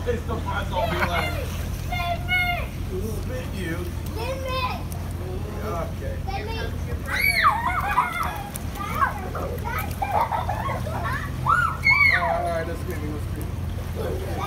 It's the front gonna be like, spit you. Okay. All right, let's get me.